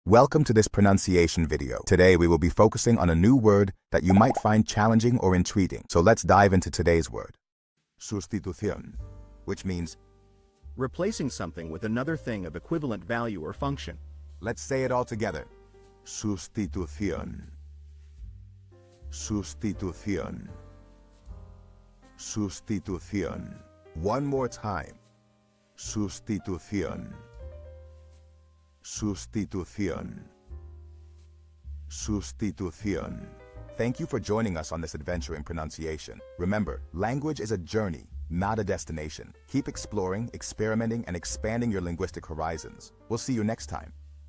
Welcome to this pronunciation video. Today we will be focusing on a new word that you might find challenging or intriguing. So let's dive into today's word. Sustitución, which means replacing something with another thing of equivalent value or function. Let's say it all together. Sustitución. Sustitución. Sustitución. One more time. Sustitución. Sustitución. Sustitución. Thank you for joining us on this adventure in pronunciation. Remember, language is a journey, not a destination. Keep exploring, experimenting, and expanding your linguistic horizons. We'll see you next time.